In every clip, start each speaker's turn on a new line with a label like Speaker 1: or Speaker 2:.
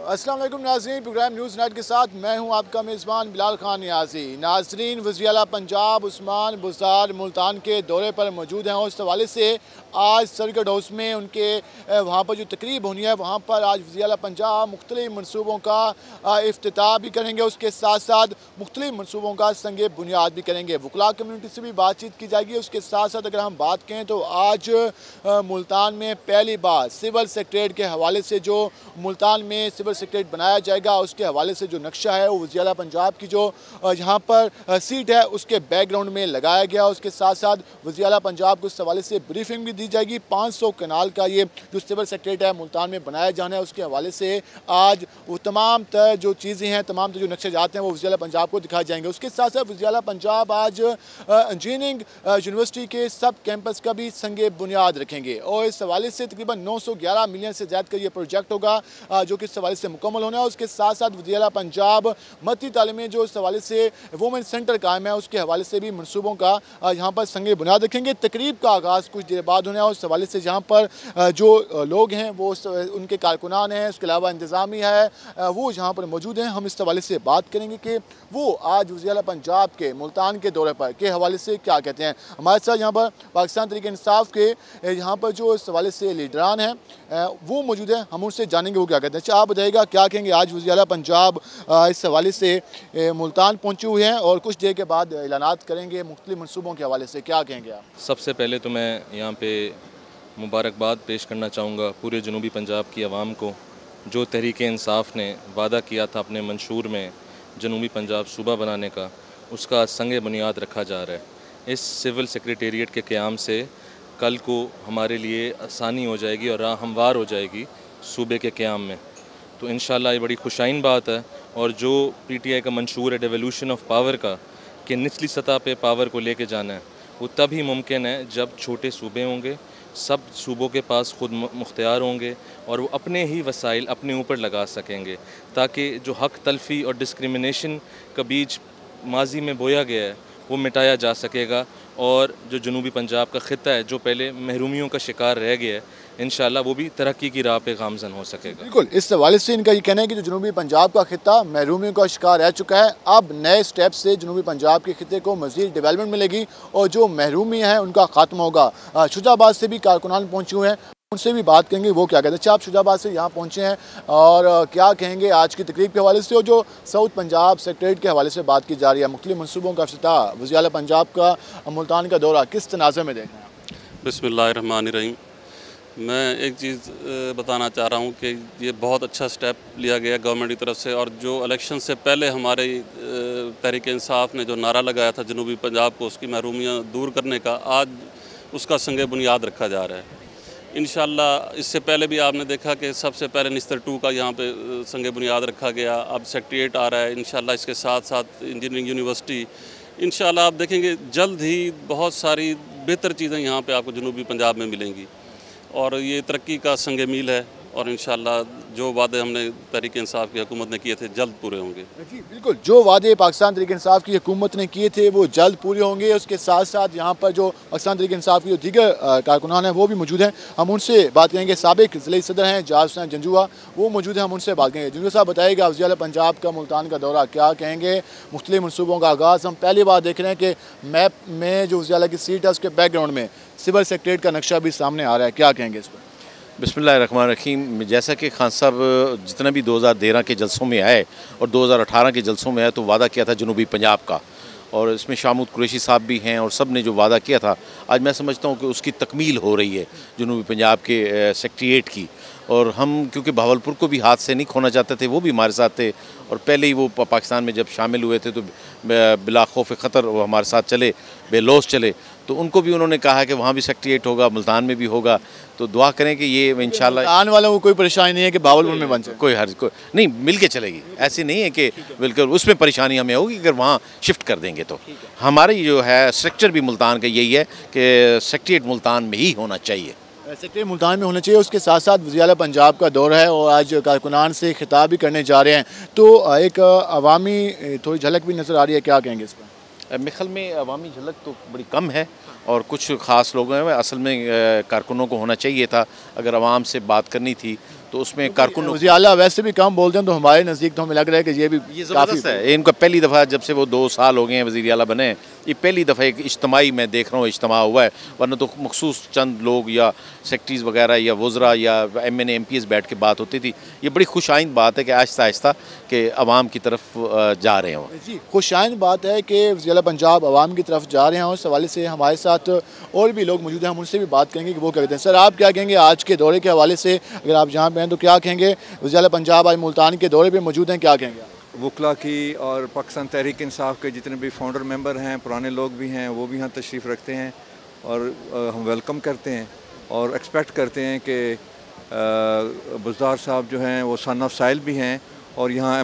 Speaker 1: अस्सलाम वालेकुम नाज़रीन, प्रोग्राम न्यूज़ नाइट के साथ मैं हूं आपका मेज़बान बिलाल खान नियाज़ी। नाज़रीन, वज़ीर आला पंजाब उस्मान बुज़दार मुल्तान के दौरे पर मौजूद हैं और इस हवाले से आज सर्किट हाउस में उनके वहाँ पर जो तकरीब होनी है वहाँ पर आज वज़ीर आला पंजाब मुख्तलिफ़ मनसूबों का इफ्तिताह भी करेंगे। उसके साथ साथ मुख्तलिफ़ मनसूबों का संगे बुनियाद भी करेंगे। वकला कम्यूनिटी से भी बातचीत की जाएगी। उसके साथ साथ अगर हम बात करें तो आज मुल्तान में पहली बार सिविल सेक्रेटरीट के हवाले से जो मुल्तान में सिविल सेक्रेटरीट बनाया जाएगा उसके हवाले से जो नक्शा है वो वज़ीर आला पंजाब की जो यहाँ पर सीट है उसके बैकग्राउंड में लगाया गया। उसके साथ साथ वज़ीर आला पंजाब को इस हवाले से ब्रीफिंग भी दी जाएगी। 500 कनाल का ये जो सिविल सेक्रेटरीट है मुल्तान में बनाया जाना है उसके हवाले से आज वो तमाम जो चीज़ें हैं, तमाम जो नक्शे जाते हैं वो वज़ीर आला पंजाब को दिखाए जाएंगे। उसके साथ साथ वज़ीर आला पंजाब आज इंजीनियरिंग यूनिवर्सिटी के सब कैंपस का भी संगे बुनियाद रखेंगे और इस हवाले से तकरीबन 911 मिलियन से ज़्यादा का ये प्रोजेक्ट होगा जो कि इस हवाले से मुकम्मल होना है। उसके साथ साथ वज़ीर आला पंजाब मती तालीम में जो इस हवाले से वुमेन सेंटर कायम है उसके हवाले से भी मनसूबों का यहाँ पर संगे बुनियाद रखेंगे। तकरीब का आगाज़ कुछ देर बाद होना है। उस हवाले से जहाँ पर जो लोग हैं वो उनके कारकुनान हैं, उसके अलावा इंतज़ामी है वो यहाँ पर मौजूद हैं। हम इस हवाले से बात करेंगे कि वो आज वज़ीर आला पंजाब के मुल्तान के दौरे पर के हवाले से क्या कहते हैं। हमारे साथ यहाँ पर पाकिस्तान तहरीक इंसाफ के यहाँ पर जो इस हवाले से लीडरान हैं वो मौजूद हैं। हम उनसे जानेंगे वो क्या कहते हैं। अच्छा, आप बताइएगा क्या कहेंगे, आज वज़ीर आला पंजाब इस हवाले से मुल्तान पहुँचे हुए हैं और कुछ देर के बाद ऐलानात करेंगे मुख्तलिफ मनसूबों के हवाले से, क्या कहेंगे आप?
Speaker 2: सबसे पहले तो मैं यहाँ पे मुबारकबाद पेश करना चाहूँगा पूरे जनूबी पंजाब की आवाम को, जो तहरीक इंसाफ ने वादा किया था अपने मंशूर में जनूबी पंजाब सूबा बनाने का, उसका संग बुनियाद रखा जा रहा है। इस सिविल सेक्रेटेरिएट के क़याम से कल को हमारे लिए आसानी हो जाएगी और राह हमवार हो जाएगी सूबे के क़याम में। तो इंशाअल्लाह ये बड़ी खुशाइन बात है। और जो PTI का मंशूर है डेवोल्यूशन ऑफ पावर का, कि निचली सतह पे पावर को लेके जाना है, वो तभी मुमकिन है जब छोटे सूबे होंगे, सब सूबों के पास खुद मुख्तियार होंगे और वो अपने ही वसाइल अपने ऊपर लगा सकेंगे, ताकि जो हक तलफ़ी और डिस्क्रिमिनेशन का बीज माजी में बोया गया है वो मिटाया जा सकेगा। और जो जनूबी पंजाब का ख़ित्ता है जो पहले महरूमियों का शिकार रह गया है, इंशाअल्लाह वो भी तरक्की की राह पे गामज़न हो सकेगा।
Speaker 1: बिल्कुल, इस हवाले से इनका ये कहना है कि जो जनूबी पंजाब का खित्ता महरूमियों का शिकार रह चुका है, अब नए स्टेप से जनूबी पंजाब के खित्ते को मज़ीद डेवलपमेंट मिलेगी और जो महरूमी हैं उनका ख़त्म होगा। शुजाबाद से भी कारकुनान पहुँचे हुए हैं, उनसे भी बात करेंगे वो क्या कहते हैं। अच्छा, आप शुजाबाद से यहाँ पहुँचे हैं और क्या कहेंगे आज की तकरीब के हवाले से और जो साउथ पंजाब सेक्रेटरीट के हवाले से बात की जा रही है, मुख्तलिफ मनसूबों का इफ्तिताह, वज़ीर आला पंजाब का मुल्तान का दौरा, किस तनाज़े में देख रहे हैं?
Speaker 3: बिस्मिल्लाहिर्रहमानिर्रहीम। मैं एक चीज़ बताना चाह रहा हूँ कि ये बहुत अच्छा स्टेप लिया गया गवर्नमेंट की तरफ से, और जो इलेक्शन से पहले हमारे तहरीक इंसाफ ने जो नारा लगाया था जनूबी पंजाब को उसकी महरूमियाँ दूर करने का, आज उसका संग बुनियाद रखा जा रहा है। इंशाअल्लाह इससे पहले भी आपने देखा कि सबसे पहले निस्तर 2 का यहाँ पे संग बुनियाद रखा गया, अब सेक्रेटेरिएट आ रहा है। इंशाअल्लाह इसके साथ साथ इंजीनियरिंग यूनिवर्सिटी, इंशाअल्लाह आप देखेंगे जल्द ही बहुत सारी बेहतर चीज़ें यहाँ पे आपको जनूबी पंजाब में मिलेंगी और ये तरक्की का संग मील है। और इंशाअल्लाह जो वादे हमने तहरीक इंसाफ की हुकूमत ने किए थे जल्द पूरे होंगे।
Speaker 1: जी बिल्कुल, जो वादे पाकिस्तान तहरीक इंसाफ की हुकूमत ने किए थे वो जल्द पूरे होंगे। उसके साथ साथ यहाँ पर जो पाकिस्तान तहरीक इंसाफ की जो दीगर कारकुनान हैं वो भी मौजूद हैं, हम उनसे बात करेंगे। साबिक ज़िले सदर हैं जाज हुसैन जंजुआ, वो मौजूद हैं, हम उनसे बात करेंगे। जंजुआ साहब बताइएगा, वज़ीर आला पंजाब का मुल्तान का दौरा, क्या कहेंगे? मुख्तलिफ मनसूबों का आगाज़ हम पहली बार देख रहे हैं कि मैप में जो वज़ीर आला की सीट है उसके बैकग्राउंड में सिविल सेक्रेटरीट का नक्शा भी सामने आ रहा है, क्या कहेंगे इस पर?
Speaker 4: बिस्मिल्लाहिर्रहमानिर्रहीम। जैसा कि खान साहब जितना भी 2013 के जलसों में आए और 2018 के जलसों में आए तो वादा किया था जनूबी पंजाब का, और इसमें शामुद कुरैशी साहब भी हैं और सब ने जो वादा किया था आज मैं समझता हूँ कि उसकी तकमील हो रही है जनूबी पंजाब के सेक्रेटेरिएट की। और हम क्योंकि भावलपुर को भी हाथ से नहीं खोना चाहते थे, वो भी हमारे साथ थे और पहले ही वो पाकिस्तान में जब शामिल हुए थे तो बिला खौफ ख़तर वो हमारे साथ चले, बेलौस चले, तो उनको भी उन्होंने कहा कि वहाँ भी सेक्रेटेरिएट होगा, मुल्तान में भी होगा। तो दुआ करें कि ये इंशाल्लाह
Speaker 1: आने वालों को कोई परेशानी नहीं है कि भावलपुर में बन जाए,
Speaker 4: कोई हर्ज कोई नहीं, मिल के चलेगी। ऐसी नहीं है कि बिल्कुल उसमें परेशानी हमें होगी अगर वहाँ शिफ्ट कर देंगे। तो हमारी जो है स्ट्रक्चर भी मुल्तान का यही है कि सेक्रेटेरिएट मुल्तान में ही होना चाहिए,
Speaker 1: सेक्रेटरी मुल्तान में होना चाहिए। उसके साथ साथ वज़ीर आला पंजाब का दौरा है और आज कारकुनान से खिताब भी करने जा रहे हैं, तो एक अवामी थोड़ी झलक भी नज़र आ रही है, क्या कहेंगे इस पर?
Speaker 4: मेरे ख्याल में अवामी झलक तो बड़ी कम है और कुछ ख़ास लोग हैं। असल में कारकुनों को होना चाहिए था, अगर आवाम से बात करनी थी तो उसमें कारकुनों
Speaker 1: वज़ीर आला वैसे भी कम बोलते हैं, तो हमारे नज़दीक तो हमें लग रहा है कि ये भी
Speaker 4: ज़बरदस्त है। इनका पहली दफ़ा जब से वो 2 साल हो गए हैं वज़ीर आला बने, ये पहली दफ़ा एक इज्तिमाई मैं देख रहा हूँ इज्तिमा हुआ है, वरना तो मखसूस चंद लोग या सेक्रेटरीज़ वगैरह या वज़रा या MNA MPs बैठ के बात होती थी। ये बड़ी खुशाइंद बात है कि आहिस्ता आहिस्ता कि अवाम की तरफ जा रहे हों।
Speaker 1: जी, खुशाइंद बात है कि वज़ीर आला पंजाब अवाम की तरफ जा रहे हैं। उस हवाले से हमारे साथ और भी लोग मौजूद हैं, हम उनसे भी बात करेंगे कि वो क्या कहते हैं। सर, आप क्या कहेंगे आज के दौरे के हवाले से? अगर आप यहाँ पे हैं तो क्या कहेंगे? वज़ीर आला पंजाब आज मुल्तान के दौरे पे मौजूद हैं, क्या कहेंगे?
Speaker 5: वकला की और पाकिस्तान तहरीक इंसाफ के जितने भी फाउंडर मेंबर हैं, पुराने लोग भी हैं, वो भी यहाँ तशरीफ़ रखते हैं और हम वेलकम करते हैं और एक्सपेक्ट करते हैं कि बुज़दार साहब जो हैं वो सन ऑफ साहिल भी हैं और यहाँ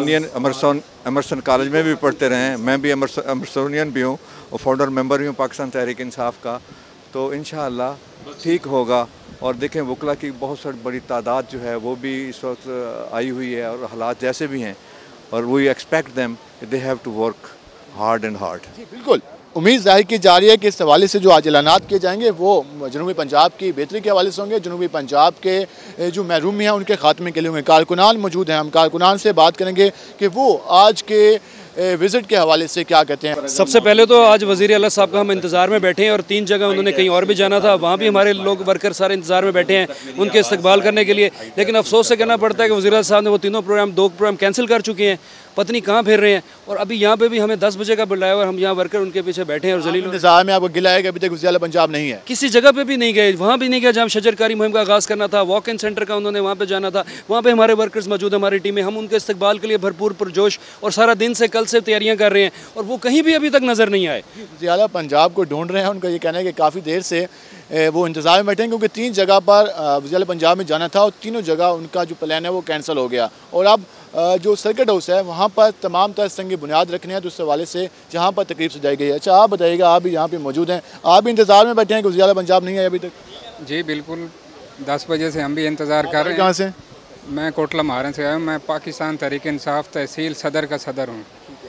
Speaker 5: एमरसन कॉलेज में भी पढ़ते रहे हैं। मैं भी एमरसोनियन भी हूँ और फाउंडर मेंबर भी हूँ पाकिस्तान तहरीक इंसाफ का। तो इंशाअल्लाह ठीक होगा। और देखें वकला की बहुत बड़ी तादाद जो है वो भी इस वक्त आई हुई है और हालात जैसे भी हैं, और we expect them they have to work hard and hard.
Speaker 1: बिल्कुल, उम्मीद जाहिर की जा रही है कि इस हवाले से जो आज ऐलानात किए जाएंगे वो जनूबी पंजाब की बेहतरी के हवाले से होंगे, जनूबी पंजाब के जो महरूमी हैं उनके खात्मे के लिए होंगे। कारकुनान मौजूद हैं, हम कारकुनान से बात करेंगे कि वो आज के विज़िट के हवाले से क्या कहते हैं।
Speaker 6: सबसे पहले तो आज वज़ीर आला साहब का हम इंतज़ार में बैठे हैं और 3 जगह उन्होंने कहीं और भी जाना था, वहाँ भी हमारे लोग वर्कर सारे इंतज़ार में बैठे हैं उनके इस्तकबाल करने के लिए। लेकिन अफसोस से कहना पड़ता है कि वज़ीर आला साहब ने वो 2 प्रोग्राम कैंसिल कर चुके हैं, पत्नी कहाँ फिर रहे हैं। और अभी यहाँ पे भी हमें 10 बजे का बुलाया और हम यहाँ वर्कर उनके पीछे बैठे हैं और जलील
Speaker 1: इंतज़ार में। आपको गिला है कि अभी तक वज़ीर आला पंजाब नहीं है?
Speaker 6: किसी जगह पे भी नहीं गए, वहाँ भी नहीं गए जहाँ शजरकारी मुहिम का आगाज़ करना था। वॉक इन सेंटर का उन्होंने वहाँ पे जाना था, वहाँ पे हमारे वर्कर्स मौजूद है, हमारी टीम में, हम उनके इस्तकबाल के लिए भरपूर पुरजोश और सारा दिन से कल से तैयारियाँ कर रहे हैं और वो कहीं भी अभी तक नज़र नहीं आए।
Speaker 1: वज़ीर आला पंजाब को ढूंढ रहे हैं। उनका ये कहना है कि काफ़ी देर से वो इंतज़ार में बैठे हैं क्योंकि 3 जगह पर वज़ीर आला पंजाब में जाना था और तीनों जगह उनका जो प्लान है वो कैंसिल हो गया। और अब जो सर्किट हाउस है वहाँ पर तमाम तरह संग बुनियाद रखने हैं, तो उस हवाले से जहाँ पर तकरीब सजाई गई है। अच्छा, आप बताइएगा, आप भी यहाँ पे मौजूद हैं, आप भी इंतज़ार में बैठे हैं कि वज़ीर आला पंजाब नहीं है अभी तक?
Speaker 7: जी बिल्कुल, 10 बजे से हम भी इंतज़ार कर रहे हैं।
Speaker 1: कहाँ से?
Speaker 7: मैं कोटला महारन से आया हूँ। मैं पाकिस्तान तहरीक इंसाफ तहसील सदर का सदर हूँ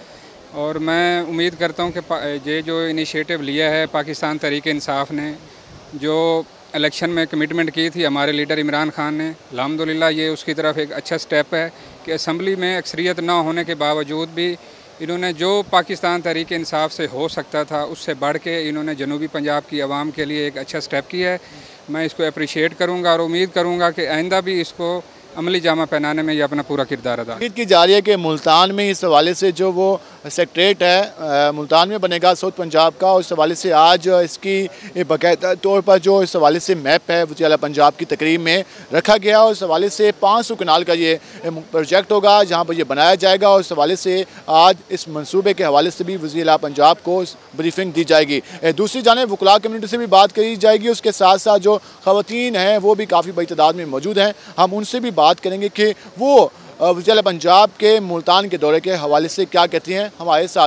Speaker 7: और मैं उम्मीद करता हूँ कि ये जो इनिशिएटिव लिया है पाकिस्तान तहरीक इंसाफ ने, जो इलेक्शन में कमिटमेंट की थी हमारे लीडर इमरान खान ने, अल्हम्दुलिल्लाह ये उसकी तरफ एक अच्छा स्टेप है कि असम्बली में अक्सरियत ना होने के बावजूद भी इन्होंने जो पाकिस्तान तहरीक इंसाफ से हो सकता था उससे बढ़ के इन्होंने जनूबी पंजाब की आवाम के लिए एक अच्छा स्टेप किया है। मैं इसको अप्रिशिएट करूँगा और उम्मीद करूँगा कि आइंदा भी इसको अमली जामा पहनाने में ये अपना पूरा किरदार अदा।
Speaker 1: उम्मीद की जा रही है कि मुल्तान में इस हवाले से जो वो सेक्रेटरेट है मुल्तान में बनेगा साउथ पंजाब का, उस हवाले से आज इसकी बाकायदा तौर पर जो इस हवाले से मैप है वज़ीर आला पंजाब की तकरीब में रखा गया। उस हवाले से 500 कनाल का ये प्रोजेक्ट होगा जहाँ पर ये बनाया जाएगा और उस हवाले से आज इस मनसूबे के हवाले से भी वज़ीर आला पंजाब को ब्रीफिंग दी जाएगी। दूसरी जानिब वकला कम्यूनिटी से भी बात करी जाएगी, उसके साथ साथ जो ख़वातीन हैं वो भी काफ़ी बड़ी तादाद में मौजूद हैं, हम उनसे भी बात करेंगे कि वो वज़ीर आला पंजाब के मुल्तान के दौरे के हवाले से क्या कहती हैं। हमारे साथ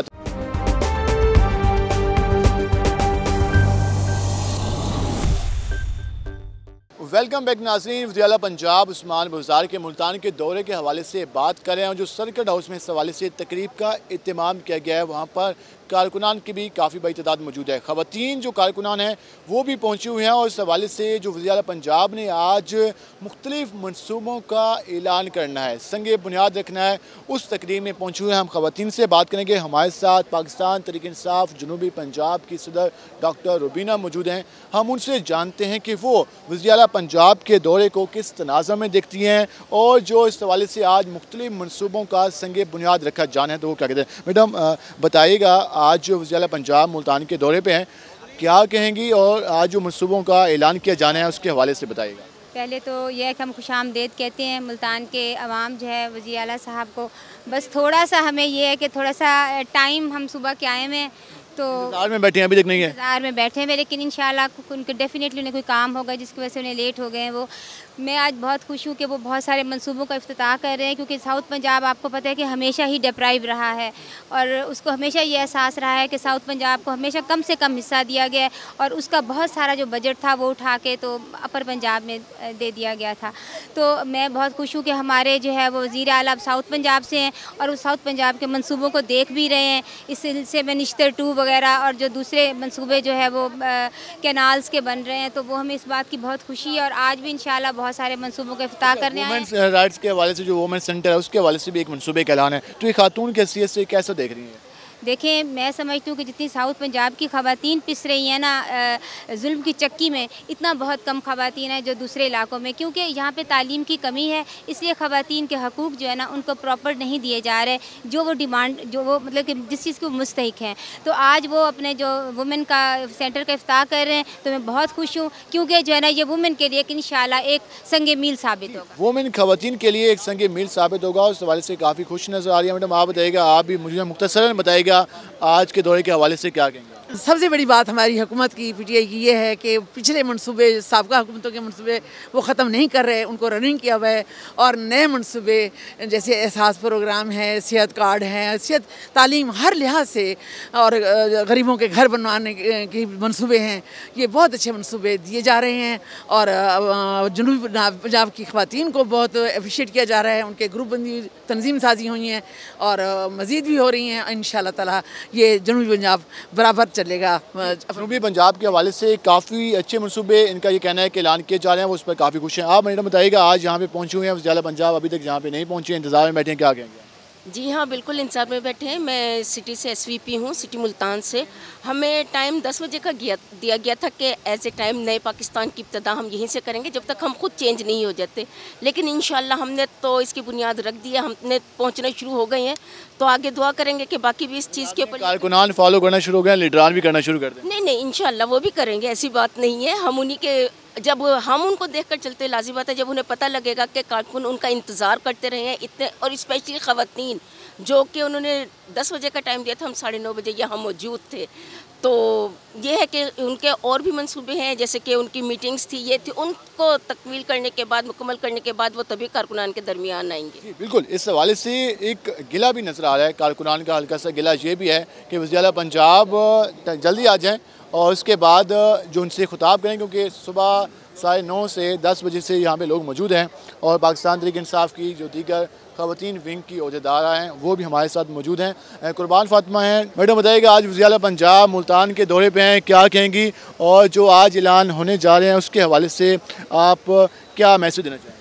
Speaker 1: वेलकम बैक नाज़रीन। वज़ीर आला पंजाब उस्मान बुज़दार के मुल्तान के दौरे के हवाले से बात कर रहे हैं और जो सर्किट हाउस में इस हवाले से तकरीब का इत्तिमाम किया गया है वहाँ पर कारकुनान की भी काफ़ी बड़ी तादाद मौजूद है। ख़वातीन जो कारकुनान हैं वो भी पहुँची हुई हैं और इस हवाले से जो वज़ीर आला पंजाब ने आज मुख्तलिफ मनसूबों का ऐलान करना है, संगे बुनियाद रखना है, उस तकरीब में पहुँची हुए हैं। हम ख़वातीन से बात करेंगे। हमारे साथ पाकिस्तान तहरीक इंसाफ जनूबी पंजाब की सदर डॉक्टर रुबीना मौजूद हैं, हम उनसे जानते हैं कि वो वज़ीर आला पंजाब के दौरे को किस तनाज़ा में देखती हैं और जो इस हवाले से आज मुख्तलिफ मनसूबों का संगे बुनियाद रखा जाना है तो वो क्या कहते हैं। मैडम बताइएगा, आज जो वज़ीर आला पंजाब मुल्तान के दौरे पे हैं क्या कहेंगी और आज जो मनसूबों का ऐलान किया जाना है उसके हवाले से बताइएगा।
Speaker 8: पहले तो यह है कि हम खुशामदीद कहते हैं मुल्तान के अवाम जो है वज़ीर आला साहब को। बस थोड़ा सा हमें ये है कि थोड़ा सा टाइम, हम सुबह के आए हैं तो
Speaker 1: इंतज़ार में बैठे हैं, अभी तक नहीं है
Speaker 8: इंतज़ार में बैठे हैं, लेकिन इंशाल्लाह उनके डेफिनेटली उन्हें कोई काम होगा जिसकी वजह से उन्हें लेट हो गए हैं। वो मैं आज बहुत खुश हूँ कि वो बहुत सारे मंसूबों का इफ्तिताह कर रहे हैं क्योंकि साउथ पंजाब आपको पता है कि हमेशा ही डिप्राइव रहा है और उसको हमेशा ये एहसास रहा है कि साउथ पंजाब को हमेशा कम से कम हिस्सा दिया गया है और उसका बहुत सारा जो बजट था वो उठा के तो अपर पंजाब में दे दिया गया था। तो मैं बहुत खुश हूँ कि हमारे जो है वो वज़ीर आला साउथ पंजाब से हैं और उस साउथ पंजाब के मंसूबों को देख भी रहे हैं। इस सिलसिले में निश्तर 2 वगैरह और जो दूसरे मंसूबे जो है वो कैनाल्स के बन रहे हैं, तो वो हमें इस बात की बहुत खुशी है। और आज भी इंशाल्लाह बहुत सारे मंसूबों का इफ्तिताह करने आए हैं।
Speaker 1: वुमेंस राइट्स के हवाले से जो वुमेन सेंटर है उसके हवाले से भी एक मंसूबे का ऐलान है, तो ये खातून की हैसियत से कैसा देख रही हैं?
Speaker 8: देखें, मैं समझती हूँ कि जितनी साउथ पंजाब की ख़वातीन पिस रही हैं ना जुल्म की चक्की में, इतना बहुत कम ख़वातीन हैं जो दूसरे इलाकों में, क्योंकि यहाँ पे तालीम की कमी है, इसलिए ख़वातीन के हकूक़ जो है ना उनको प्रॉपर नहीं दिए जा रहे, जो वो डिमांड, जो वो मतलब कि जिस चीज़ को मुस्तहिक हैं। तो आज वो अपने जो वुमेन का सेंटर का इफ्तिताह कर रहे हैं, तो मैं बहुत खुश हूँ, क्योंकि जो है ना ये वुमेन के लिए इंशाल्लाह एक संग मील साबित होगा।
Speaker 1: वुमेन ख़वातीन के लिए एक संग मील साबित होगा, उस हवाले से काफ़ी खुश नज़र आ रही है। मैडम आप बताइएगा, आप भी मुझे मुख्तसरन बताइएगा आज के दौरे के हवाले से क्या कहेंगे?
Speaker 9: सबसे बड़ी बात हमारी हुकूमत की, पीटीआई की, ये है कि पिछले मनसूबे, साबका हुकूमतों के मनसूबे वो ख़त्म नहीं कर रहे, उनको रनिंग किया हुआ है, और नए मनसूबे जैसे एहसास प्रोग्राम है, सेहत कार्ड है, सेहत तालीम हर लिहाज से, और गरीबों के घर बनवाने के मनसूबे हैं, ये बहुत अच्छे मनसूबे दिए जा रहे हैं। और जनूबी पंजाब की ख़वातीन को बहुत अप्रिशिएट किया जा रहा है, उनके ग्रुप बंदी तंजीम साजी हुई हैं और मज़ीद भी हो रही हैं। इंशाअल्लाह ताला ये जनूबी पंजाब बराबर चलेगा।
Speaker 1: जनूबी पंजाब के हवाले से काफ़ी अच्छे मनसूबे इनका ये कहना है कि ऐलान किए जा रहे हैं, वो उस पर काफ़ी खुश हैं। आप मैडम बताइएगा, आज यहाँ पे पहुँचे हुए हैं वज़ीर आला पंजाब, अभी तक यहाँ पे नहीं पहुँचे, इंतज़ार में बैठे हैं, क्या कहेंगे?
Speaker 10: जी हाँ, बिल्कुल इंतज़ार में बैठे हैं। मैं सिटी से SVP हूँ, सिटी मुल्तान से। हमें टाइम 10 बजे का दिया गया था कि एज ए टाइम नए पाकिस्तान की इब्तिदा हम यहीं से करेंगे जब तक हम खुद चेंज नहीं हो जाते, लेकिन इंशाल्लाह हमने तो इसकी बुनियाद रख दी है, हमने पहुँचना शुरू हो गए हैं, तो आगे दुआ करेंगे कि बाकी भी इस चीज़ के ऊपर
Speaker 1: कारकुनान फॉलो करना शुरू हो गए, लीडरान भी करना शुरू कर दें।
Speaker 10: नहीं इंशाल्लाह वो भी करेंगे, ऐसी बात नहीं है। हम उन्हीं के, जब हम उनको देखकर चलते, लाज़िम बात है जब उन्हें पता लगेगा कि कारकुन उनका इंतज़ार करते रहे हैं इतने, और स्पेशली ख़वातीन जो कि उन्होंने 10 बजे का टाइम दिया था, हम 9:30 बजे यहाँ मौजूद थे। तो ये है कि उनके और भी मंसूबे हैं, जैसे कि उनकी मीटिंग्स थी, ये थी, उनको तकमील करने के बाद, मुकम्मल करने के बाद वो तभी कारकुनान के दरमियान आएंगे।
Speaker 1: बिल्कुल, इस हवाले से एक गिला भी नज़र आ रहा है कारकुनान का, हल्का सा गिला ये भी है कि वज़ीर आला पंजाब जल्दी आ जाएँ और उसके बाद जो उनसे खुताब करें, क्योंकि सुबह 9:30 से 10 बजे से यहाँ पे लोग मौजूद हैं और पाकिस्तान तहरीक इंसाफ की जो दीगर ख़वातीन विंग की ओहदेदार हैं वो भी हमारे साथ मौजूद हैं। कुर्बान फातिमा हैं। मैडम बताइएगा, आज वज़ीर आला पंजाब मुल्तान के दौरे पे हैं, क्या कहेंगी, और जो आज ऐलान होने जा रहे हैं उसके हवाले से आप क्या मैसेज देना चाहेंगे?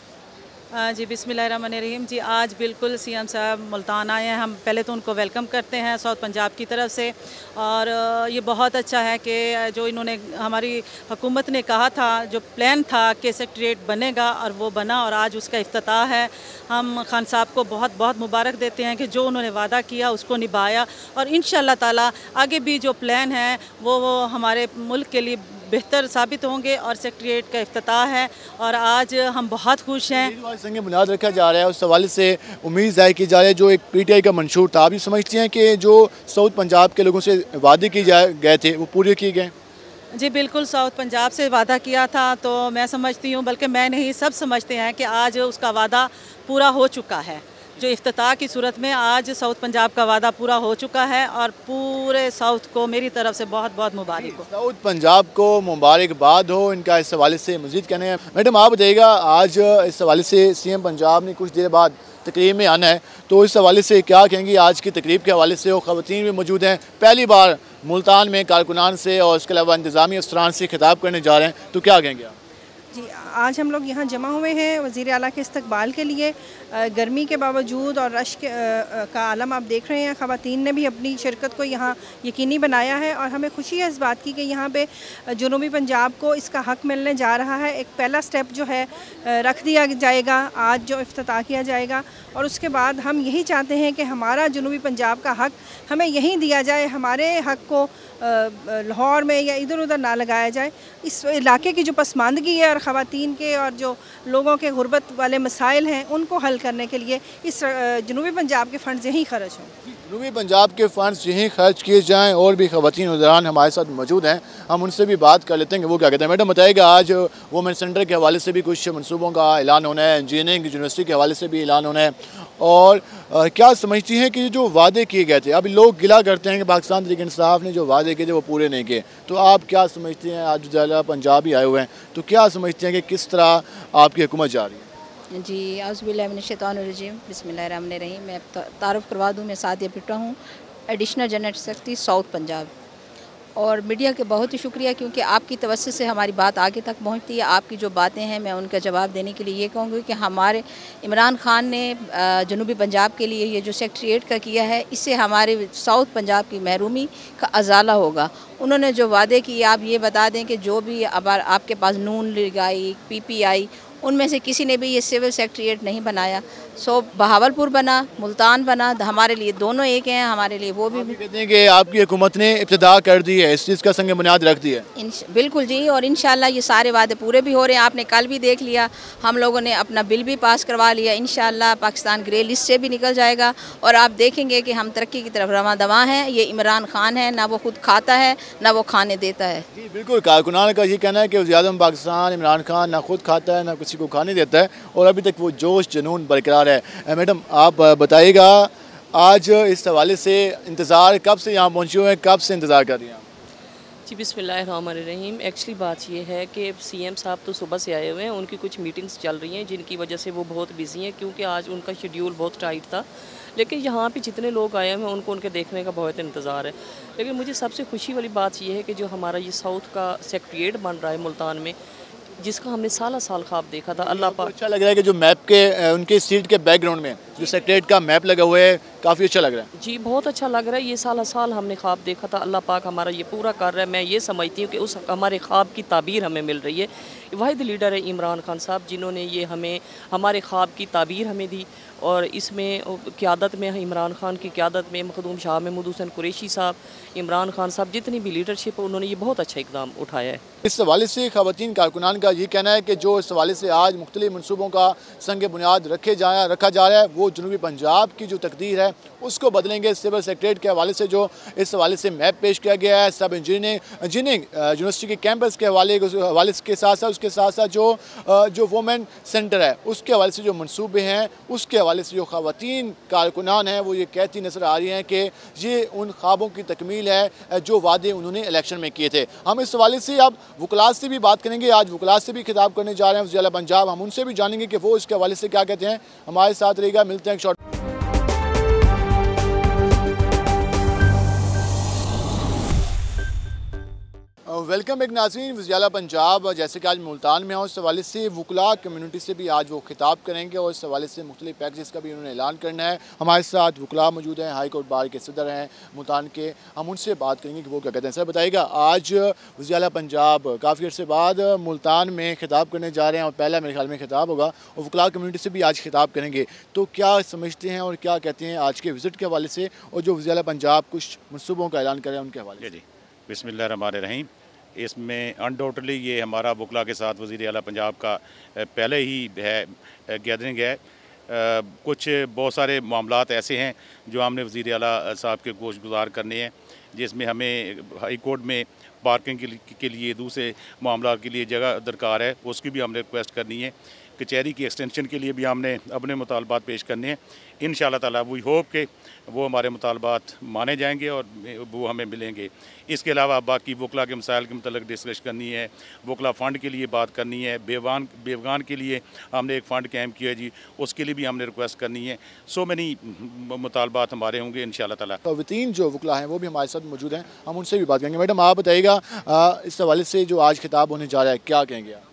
Speaker 11: जी बिस्मिल्लाहिर्रहमानिर्रहीम। जी आज बिल्कुल CM साहब मुल्तान आए हैं, हम पहले तो उनको वेलकम करते हैं साउथ पंजाब की तरफ से, और ये बहुत अच्छा है कि जो इन्होंने, हमारी हुकूमत ने कहा था, जो प्लान था कि सेक्रेटेरिएट बनेगा और वो बना, और आज उसका इफ्तिताह है। हम खान साहब को बहुत बहुत मुबारक देते हैं कि जो उन्होंने वादा किया उसको निभाया, और इंशाअल्लाह ताला आगे भी जो प्लान है वो हमारे मुल्क के लिए बेहतर साबित होंगे, और सेक्रेटेरिएट का इफ्तिताह है और आज हम बहुत खुश हैं।
Speaker 1: संग बुनियाद रखा जा रहा है, उस हवाले से उम्मीद ज़ाहिर की जा रही है जो एक PTI का मंशूर था। आप भी समझते हैं कि जो साउथ पंजाब के लोगों से वादे किए गए थे वो पूरे किए गए?
Speaker 11: जी बिल्कुल, साउथ पंजाब से वादा किया था, तो मैं समझती हूँ, बल्कि मैं नहीं, सब समझते हैं कि आज उसका वादा पूरा हो चुका है। जो इफ्तिताह की सूरत में आज साउथ पंजाब का वादा पूरा हो चुका है, और पूरे साउथ को मेरी तरफ से बहुत बहुत मुबारक हो।
Speaker 1: साउथ पंजाब को मुबारकबाद हो, इनका इस हवाले से मज़ीद कहने हैं। मैडम आप बताइएगा, आज इस हवाले से CM पंजाब ने कुछ देर बाद तकरीब में आना है, तो इस हवाले से क्या कहेंगी? आज की तकरीब के हवाले से ख़वातीन भी मौजूद हैं, पहली बार मुल्तान में कारकुनान से और इसके अलावा इंतज़ामी अफसरान से खिताब करने जा रहे हैं, तो क्या कहेंगे आप?
Speaker 12: जी, आज हम लोग यहाँ जमा हुए हैं वज़ीर आला के इस्तकबाल के लिए। गर्मी के बावजूद और रश का आलम आप देख रहे हैं, ख़वातीन ने भी अपनी शिरकत को यहाँ यकीनी बनाया है, और हमें खुशी है इस बात की कि यहाँ पे जनूबी पंजाब को इसका हक़ मिलने जा रहा है। एक पहला स्टेप जो है रख दिया जाएगा, आज जो इफ्तिताह किया जाएगा, और उसके बाद हम यही चाहते हैं कि हमारा जनूबी पंजाब का हक़ हमें यहीं दिया जाए, हमारे हक़ को लाहौर में या इधर उधर ना लगाया जाए। इस इलाके की जो पसमानदगी है और ख़वातीन के और जो लोगों के गुर्बत वाले मसाइल हैं उनको हल करने के लिए इस जनूबी पंजाब के फ़ंड्स यहीं खर्च हों।
Speaker 1: जनूबी पंजाब के फ़ंड्स यहीं खर्च किए जाएँ। और भी ख़वातीन उज़रान हमारे साथ मौजूद हैं, हम उनसे भी बात कर लेते हैं कि वो क्या कहते हैं। मैडम बताइएगा, आज वुमेन सेंटर के हवाले से भी कुछ मनसूबों का ऐलान होना है, इंजीनियरिंग यूनिवर्सिटी के हवाले से भी ऐलान होना है, और क्या समझती हैं कि जो वादे किए गए थे, अभी लोग गिला करते हैं कि पाकिस्तान तहरीक इंसाफ ने जो वादे किए थे वो पूरे नहीं किए, तो आप क्या समझती हैं? आज ज़िला पंजाब ही आए हुए हैं, तो क्या समझते हैं कि किस तरह आपकी हुकूमत जा रही है?
Speaker 13: जी औज़ुबिल्लाहिमिनश्शैतानिर्रजीम, बिस्मिल्लाहिर्रहमानिर्रहीम। मैं तारुफ़ करवा दूँ, मैं सादिया पिटा हूँ, additional general secretary south Punjab. और मीडिया के बहुत ही शुक्रिया, क्योंकि आपकी तवज्जो से हमारी बात आगे तक पहुंचती है। आपकी जो बातें हैं मैं उनका जवाब देने के लिए ये कहूँगी कि हमारे इमरान खान ने जनूबी पंजाब के लिए ये जो सेक्रेटरीट का किया है, इससे हमारे साउथ पंजाब की महरूमी का अजाला होगा। उन्होंने जो वादे किए, आप ये बता दें कि जो भी अब आपके पास नून लीग आई, PPI, उनमें से किसी ने भी ये सिविल सेक्रेटरीट नहीं बनाया। सो बहावलपुर बना, मुल्तान बना, हमारे लिए दोनों एक हैं, हमारे लिए वो भी
Speaker 1: कहते हैं कि आपकी हुकूमत ने इब्तिदा कर दी है, इस चीज़ का संग बुनियाद रख दी है।
Speaker 13: बिल्कुल जी, और इंशाल्लाह ये सारे वादे पूरे भी हो रहे हैं। आपने कल भी देख लिया, हम लोगों ने अपना बिल भी पास करवा लिया। इंशाल्लाह पाकिस्तान ग्रे लिस्ट से भी निकल जाएगा और आप देखेंगे कि हम तरक्की की तरफ रवां दवा हैं। ये इमरान खान है, ना वो खुद खाता है ना वो खाने देता है।
Speaker 1: जी बिल्कुल, कारकुनान का ये कहना है कि वज़ीर-ए-आज़म पाकिस्तान इमरान खान ना खुद खाता है ना किसी को खाने देता है और अभी तक वो जोश जुनून बरकरार है। मैडम आप बताइएगा, आज इस हवाले से इंतज़ार कब से यहाँ पहुँचे हुए हैं, कब से इंतज़ार कर रही हैं?
Speaker 14: जी बिस्मिल्लाहिर्रहमानिर्रहीम। एक्चुअली बात ये है कि CM साहब तो सुबह से आए हुए हैं, उनकी कुछ मीटिंग्स चल रही हैं जिनकी वजह से वो बहुत बिजी हैं, क्योंकि आज उनका शेड्यूल बहुत टाइट था। लेकिन यहाँ पे जितने लोग आए हैं उनको उनके देखने का बहुत इंतज़ार है। लेकिन मुझे सबसे खुशी वाली बात ये है कि जो हमारा ये साउथ का सेक्रेटरीट बन रहा है मुल्तान में, जिसका हमने साल ख्वाब देखा था, अल्लाह पाक।
Speaker 1: अच्छा लग रहा है कि जो मैप के उनके सीट के बैकग्राउंड में जो सेक्रेटरीट का मैप लगा हुआ है, काफ़ी अच्छा लग रहा है।
Speaker 14: जी बहुत अच्छा लग रहा है। ये साल हमने ख्वाब देखा था, अल्लाह पाक हमारा ये पूरा कर रहा है। मैं ये समझती हूँ कि उस हमारे ख्वाब की ताबीर हमें मिल रही है। वाहिद लीडर है इमरान खान साहब, जिन्होंने ये हमें हमारे ख्वाब की ताबीर हमें दी। और इसमें क़यादत में इमरान खान की क़यादत में मखदूम शाह महमूद हुसैन कुरैशी साहब, इमरान खान साहब, जितनी भी लीडरशिप है उन्होंने ये बहुत अच्छा इकदाम उठाया है।
Speaker 1: इस हवाले से ख़वातीन कारकुनान का ये कहना है कि जो इस हवाले से आज मुख्तलिफ मनसूबों का संग बुनियाद रखा जा रहा है, वो जनूबी पंजाब की जो तकदीर है उसको बदलेंगे। सिविल सेक्रेटरीट के हवाले से जो इस हवाले से मैप पेश किया गया है, सब इंजीनियरिंग यूनिवर्सिटी के कैंपस के हवाले के साथ साथ उसके साथ साथ जो वुमेन सेंटर है उसके हवाले से जो मनसूबे हैं, उसके हवाले से जो ख़वातीन कारकुनान हैं वो ये कहती नज़र आ रही हैं कि ये उन ख्वाबों की तकमील है जो वादे उन्होंने इलेक्शन में किए थे। हम इस हवाले से अब वकलात से भी बात करेंगे, आज वकलात से भी खिताब करने जा रहे हैं वज़ीर-ए-आला पंजाब, हम उनसे भी जानेंगे कि वो इसके हवाले से क्या कहते हैं। हमारे साथ रहेगा, मिलते हैं एक शॉर्ट। वेलकम एक नाज़रीन, वज़ीर-ए-आला पंजाब जैसे कि आज मुल्तान में हूँ, इस हवाले से वकला कम्यूनिटी से भी आज वो खिताब करेंगे और इस हवाले से मुख्तलिफ पैकेजेस का भी उन्होंने ऐलान करना है। हमारे साथ वकला मौजूद हैं, हाई कोर्ट बार के सदर हैं मुल्तान के, हम उनसे बात करेंगे कि वो क्या कहते हैं। सर बताइएगा, आज वज़ीर-ए-आला पंजाब काफ़ी अर्से बाद मुल्तान में खिताब करने जा रहे हैं और पहला मेरे ख्याल में खिताब होगा और वकला कम्यूनिटी से भी आज खिताब करेंगे, तो क्या समझते हैं और क्या कहते हैं आज के विज़िट के हवाले से और जो वज़ीर-ए-आला पंजाब कुछ मनसूबों का ऐलान कर रहे हैं उनके हवाले से?
Speaker 15: जी बिस्मिल्लाहिर्रहमानिर्रहीम। इसमें अनडाउटली ये हमारा वकला के साथ वज़ीर-ए-आला पंजाब का पहले ही है गैदरिंग है। कुछ बहुत सारे मामलात ऐसे हैं जो हमने वज़ीर-ए-आला साहब के गोश गुजार करने हैं, जिसमें हमें हाई कोर्ट में पार्किंग के लिए दूसरे मामला के लिए जगह दरकार है, उसकी भी हमने रिक्वेस्ट करनी है। कचहरी की एक्सटेंशन के लिए भी हमने अपने मुतालबात पेश करने हैं। इंशाअल्लाह ताला वी होप के वो हमारे मुतालबात माने जाएंगे और वो हमें मिलेंगे। इसके अलावा बाकी वकला के मसाइल के मतलब डिस्कस करनी है, वकला फ़ंड के लिए बात करनी है, बेवगान के लिए हमने एक फ़ंड कैम किया जी, उसके लिए भी हमने रिक्वेस्ट करनी है। सो मैनी मुतालबात हमारे होंगे इंशाअल्लाह ताला।
Speaker 1: तो वतीन जो वकला हैं वो भी हमारे साथ मौजूद हैं, हम उनसे भी बात करेंगे। मैडम आप बताइएगा, इस हवाले से जो आज खिताब होने जा रहा है, क्या कहेंगे आप?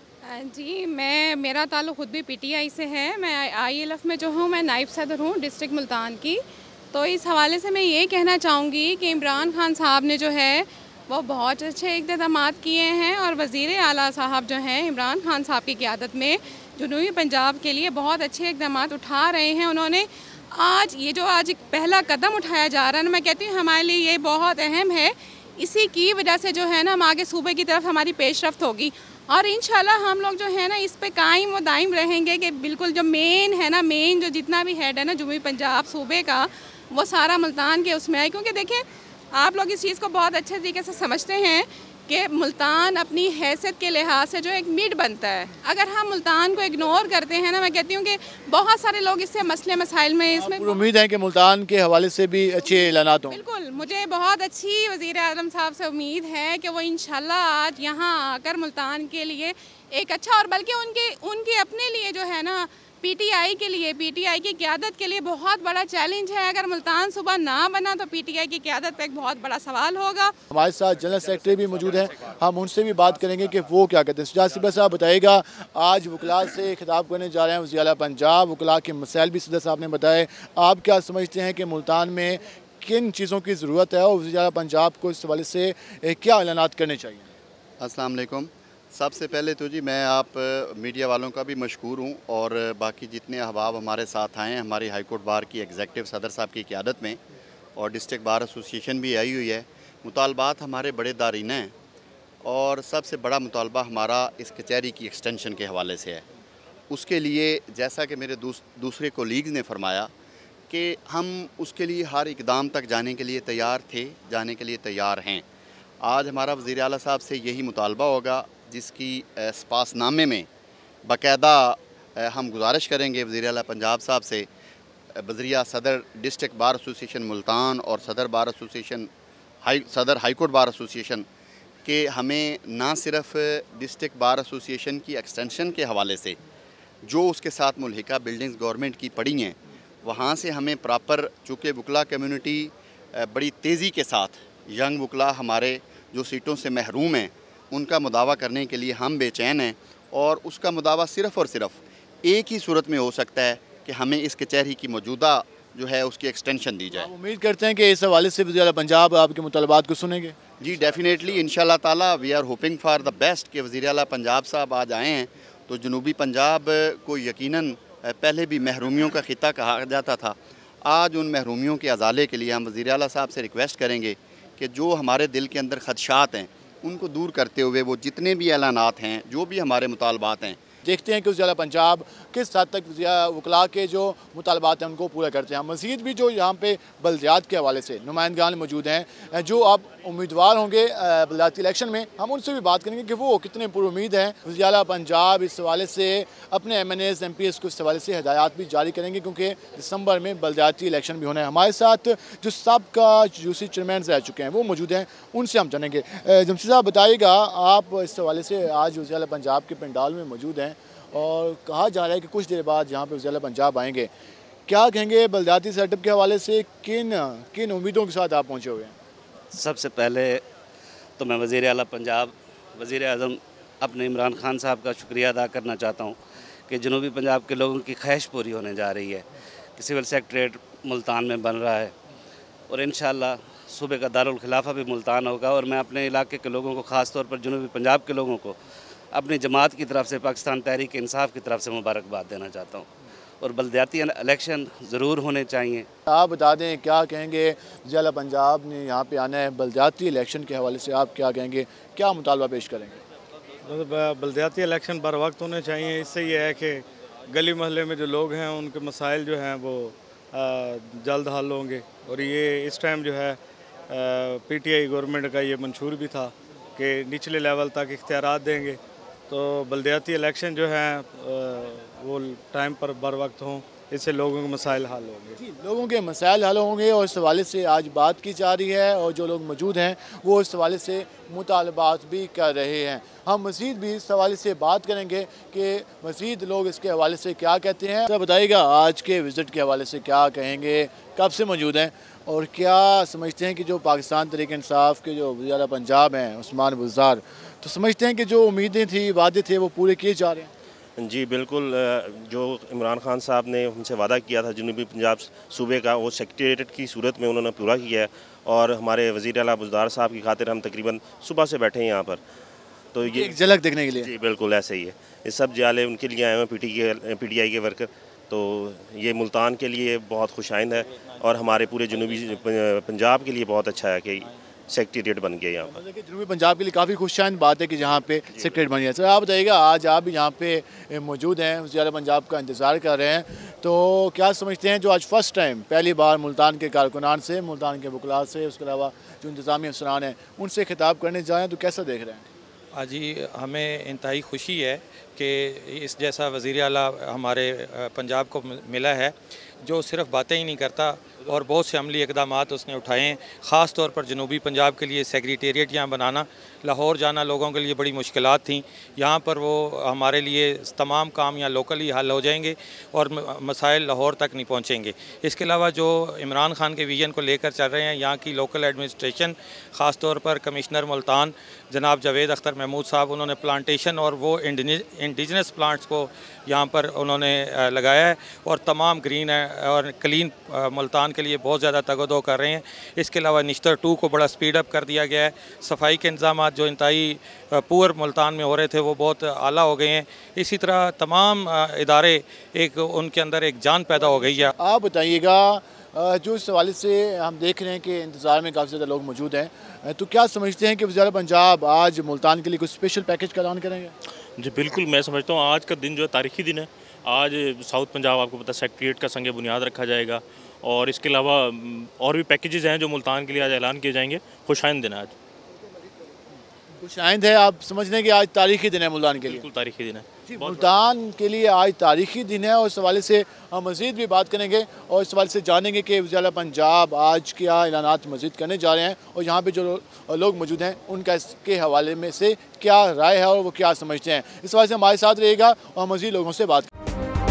Speaker 16: जी मेरा ताल्लुक़ खुद भी PTI से है। मैं ILF में जो हूँ मैं नायब सदर हूँ डिस्ट्रिक्ट मुल्तान की। तो इस हवाले से मैं ये कहना चाहूँगी कि इमरान खान साहब ने जो है वो बहुत अच्छे इक़दाम किए हैं और वज़ीर आला साहब जो हैं इमरान खान साहब की क़यादत में जनूबी पंजाब के लिए बहुत अच्छे इक़दाम उठा रहे हैं। उन्होंने आज एक पहला कदम उठाया जा रहा है ना, मैं कहती हूँ हमारे लिए ये बहुत अहम है। इसी की वजह से जो है ना हम आगे सूबे की तरफ हमारी पेशरफ्त होगी और इंशाल्लाह हम लोग जो है ना इस पे कायम व दायम रहेंगे कि बिल्कुल जो मेन जो जितना भी हेड है ना जनूबी पंजाब सूबे का, वो सारा मुल्तान के उसमें आए। क्योंकि देखें आप लोग इस चीज़ को बहुत अच्छे तरीके से समझते हैं कि मुल्तान अपनी हैसियत के लिहाज से जो एक मिड बनता है। अगर हम मुल्तान को इग्नोर करते हैं ना, मैं कहती हूँ कि बहुत सारे लोग इससे मसले मसाइल में इसमें
Speaker 1: उम्मीद है कि मुल्तान के हवाले से भी अच्छे ऐलानात हों।
Speaker 16: बिल्कुल, मुझे बहुत अच्छी वज़ीर-ए-आज़म साहब से उम्मीद है कि वो इंशाल्लाह आज यहाँ आकर मुल्तान के लिए एक अच्छा और बल्कि उनके अपने लिए जो है ना पीटीआई के लिए, पीटीआई की क़यादत के लिए बहुत बड़ा चैलेंज है। अगर मुल्तान सूबा ना बना तो पीटीआई की क़यादत पे एक बहुत बड़ा सवाल होगा।
Speaker 1: हमारे साथ जनरल सेक्रेटरी भी मौजूद हैं, हम उनसे भी बात करेंगे कि वो क्या कहते हैं। सुजात सिब्बा साहब बताइएगा, आज वकला से खिताब करने जा रहे हैं वज़ीर आला पंजाब, वकला के मसाइल भी सदर साहब ने बताए। आप क्या समझते हैं कि मुल्तान में किन चीज़ों की ज़रूरत है और वज़ीर आला पंजाब को इस हवाले से क्या ऐलानात करने चाहिए?
Speaker 17: अस्सलाम वालेकुम। सबसे पहले तो जी मैं आप मीडिया वालों का भी मशकूर हूँ और बाकी जितने अहबाब हमारे साथ आए हैं, हमारी हाई कोर्ट बार की एग्जेक्टिव सदर साहब की क़यादत में और डिस्ट्रिक्ट बार एसोसिएशन भी आई हुई है। मुतालबात हमारे बड़े दारीन हैं और सबसे बड़ा मुतालबा हमारा इस कचहरी की एक्सटेंशन के हवाले से है। उसके लिए जैसा कि मेरे दूसरे कोलीग्स ने फरमाया कि हम उसके लिए हर इकदाम तक जाने के लिए तैयार थे, जाने के लिए तैयार हैं। आज हमारा वज़ीर आला साहब से यही मुतालबा होगा, जिसकी स्पासनामे में बाकायदा हम गुजारिश करेंगे वज़ीर आला पंजाब साहब से बज़रिया सदर डिस्ट्रिक्ट बार एसोसिएशन मुल्तान और सदर बार एसोसिएशन सदर हाई कोर्ट बार एसोसिएशन के हमें ना सिर्फ डिस्ट्रिक्ट बार एसोसिएशन की एक्सटेंशन के हवाले से जो उसके साथ मुल्हिका बिल्डिंग्स गवर्नमेंट की पड़ी हैं, वहाँ से हमें प्रॉपर, चूँकि वकला कम्युनिटी बड़ी तेज़ी के साथ यंग वकला हमारे जो सीटों से महरूम हैं उनका मुदावा करने के लिए हम बेचैन हैं और उसका मुदावा सिर्फ़ और सिर्फ एक ही सूरत में हो सकता है कि हमें इस कचहरी की मौजूदा जो है उसकी एक्सटेंशन दी जाए।
Speaker 1: उम्मीद करते हैं कि इस हवाले से वज़ीर आला पंजाब आपके मुतालबात को सुनेंगे।
Speaker 17: जी डेफिनेटली, इंशाल्लाह ताला we are hoping for the best कि वज़ीर आला पंजाब साहब आज आए हैं तो जनूबी पंजाब को यकीनन पहले भी महरूमियों का खिता कहा जाता था। आज उन महरूमियों के अजाले के लिए हम वज़ीर आला साहब से रिक्वेस्ट करेंगे कि जो हमारे दिल के अंदर खदशात हैं उनको दूर करते हुए वो जितने भी ऐलानात हैं, जो भी हमारे मुतालबात हैं,
Speaker 1: देखते हैं कि वज़ीर आला पंजाब किस हद तक वकला के जो मुतालबात हैं उनको पूरा करते हैं। मज़ीद भी जो यहाँ पे बल्दियात के हवाले से नुमाइंदगान मौजूद हैं जो अब उम्मीदवार होंगे बल्दियाती इलेक्शन में, हम उनसे भी बात करेंगे कि वो कितने पुरुमीद हैं। वज़ीर आला पंजाब इस हवाले से अपने MNAs MPs को इस हवाले से हिदायत भी जारी करेंगे क्योंकि दिसंबर में बल्दियाती इलेक्शन भी होना है। हमारे साथ जो सबका यूसी चेयरमैन रह चुके हैं वो मौजूद हैं, उनसे हम जानेंगे। जमशेद साहब बताइएगा, आप इस हवाले से आज वज़ीर आला पंजाब के पंडाल में मौजूद हैं और कहा जा रहा है कि कुछ देर बाद यहाँ पे वज़ीर आला पंजाब आएंगे, क्या कहेंगे बल्दियाती सेटअप के हवाले से, किन उम्मीदों के साथ आप पहुँचे हुए हैं?
Speaker 18: सबसे पहले तो मैं वज़ीर आला पंजाब वज़ीर आज़म अपने इमरान खान साहब का शुक्रिया अदा करना चाहता हूँ कि जनूबी पंजाब के लोगों की ख्वाहिश पूरी होने जा रही है कि सिविल सेक्रेटरीट मुल्तान में बन रहा है और इंशाअल्लाह सूबे का दारुल खिलाफा भी मुल्तान होगा। और मैं अपने इलाके के लोगों को, ख़ास तौर पर जनूबी पंजाब के लोगों को अपनी जमात की तरफ से, पाकिस्तान तहरीक इंसाफ की तरफ से मुबारकबाद देना चाहता हूँ और बल्दियाती इलेक्शन ज़रूर होने चाहिए।
Speaker 1: आप बता दें क्या कहेंगे, वज़ीर आला पंजाब ने यहाँ पे आना है, बल्दियाती इलेक्शन के हवाले से आप क्या कहेंगे, क्या मुतालबा पेश करेंगे?
Speaker 19: बल्दियाती इलेक्शन बर वक्त होने चाहिए। इससे ये है कि गली मोहल्ले में जो लोग हैं उनके मसाइल जो हैं वो जल्द हल होंगे और ये इस टाइम जो है PTI गवर्नमेंट का ये मंशूर भी था कि निचले लेवल तक इख्तियारात देंगे तो बल्दियाती इलेक्शन जो है वो टाइम पर बर वक्त हों, इससे लोगों के मसाइल हल होंगे।
Speaker 1: लोगों के मसाइल हल होंगे और इस हवाले से आज बात की जा रही है और जो लोग मौजूद हैं वो इस हवाले से मुतालबात भी कर रहे हैं। हम मज़ीद भी इस हवाले से बात करेंगे कि मज़ीद लोग इसके हवाले से क्या कहते हैं। तो बताइएगा, आज के विज़िट के हवाले से क्या कहेंगे, कब से मौजूद हैं और क्या समझते हैं कि जो पाकिस्तान तहरीक इंसाफ के जो वज़ीर आला पंजाब हैं उस्मान बुज़दार, तो समझते हैं कि जो उम्मीदें थी, वादे थे, वो पूरे किए जा रहे हैं?
Speaker 20: जी बिल्कुल, जो इमरान खान साहब ने हमसे वादा किया था जनूबी पंजाब सूबे का, वो सेक्रेटेरिएट की सूरत में उन्होंने पूरा किया है और हमारे वज़ीर आला बुज़दार साहब की खातिर हम तकरीबन सुबह से बैठे हैं यहाँ पर। तो ये
Speaker 1: एक झलक देखने के लिए?
Speaker 20: जी बिल्कुल ऐसे ही है। ये सब जाले उनके लिए आए हुए PTI के वर्कर, तो ये मुल्तान के लिए बहुत खुशाइंद है और हमारे पूरे जनूबी पंजाब के लिए बहुत अच्छा है कि सेक्रेटेरिएट बन गया यहाँ पर।
Speaker 1: जनूबी पंजाब के लिए काफ़ी खुशहाल बात है कि जहाँ पे सेक्रेटेरिएट बन गया। सर आप बताइएगा, आज आप भी यहाँ पे मौजूद हैं, वज़ीर आला पंजाब का इंतज़ार कर रहे हैं, तो क्या समझते हैं जो आज फर्स्ट टाइम पहली बार मुल्तान के कारकुनान से, मुल्तान के वकला से, उसके अलावा जो इंतज़ामी अफसरान हैं उनसे खिताब करने जाएँ तो कैसा देख रहे हैं?
Speaker 21: जी हमें इंतहाई खुशी है कि इस जैसा वज़ीर आला हमारे पंजाब को मिला है जो सिर्फ बातें ही नहीं करता और बहुत से अमली इक़दामात उसने उठाए हैं। ख़ास तौर पर जनूबी पंजाब के लिए सेक्रेटेरिएट यहाँ बनाना, लाहौर जाना लोगों के लिए बड़ी मुश्किलात थी, यहाँ पर वो हमारे लिए तमाम काम यहाँ लोकली हल हो जाएंगे और मसाइल लाहौर तक नहीं पहुँचेंगे। इसके अलावा जो इमरान खान के विजन को लेकर चल रहे हैं, यहाँ की लोकल एडमिनिस्ट्रेशन ख़ास तौर पर कमिश्नर मुल्तान जनाब जावेद अख्तर महमूद साहब, उन्होंने प्लांटेशन और वो इंडिजिनस प्लांट्स को यहाँ पर उन्होंने लगाया है और तमाम ग्रीन और क्लीन मुल्तान के लिए बहुत ज़्यादा तगदो कर रहे हैं। इसके अलावा निश्तर 2 को बड़ा स्पीड अप कर दिया गया है। सफाई के इंतजाम जो इंतहाई पुअर मुल्तान में हो रहे थे वो बहुत आला हो गए हैं। इसी तरह तमाम इदारे एक उनके अंदर एक जान पैदा हो गई है।
Speaker 1: आप बताइएगा, जो इस हवाले से हम देख रहे हैं कि इंतज़ार में काफ़ी ज़्यादा लोग मौजूद हैं, तो क्या समझते हैं कि वज़ीर आला पंजाब आज मुल्तान के लिए कुछ स्पेशल पैकेज का ऐलान करेंगे?
Speaker 22: जी बिल्कुल, मैं समझता हूँ आज का दिन जो है तारीखी दिन है। आज साउथ पंजाब आपको पता है सेक्रेटेरिएट का संग बुनियाद रखा जाएगा और इसके अलावा और भी पैकेजेस हैं जो मुल्तान के लिए आज ऐलान किए जाएंगे। खुशाइंद दिन है आज,
Speaker 1: खुशाइंद है। आप समझ रहे हैं कि आज तारीखी दिन है मुल्तान के लिए?
Speaker 22: बिल्कुल तारीखी दिन है
Speaker 1: मुल्तान के लिए आज तारीखी दिन है और इस हवाले से हम मज़ीद भी बात करेंगे और इस हवाले से जानेंगे कि वज़ीर आला पंजाब आज क्या ऐलानात मज़ीद करने जा रहे हैं और यहाँ पे जो लोग मौजूद हैं उनका इसके हवाले में से क्या राय है और वो क्या समझते हैं। इस हवाले से हमारे साथ रहेगा और हम मज़ीद लोगों से बात करेंगे।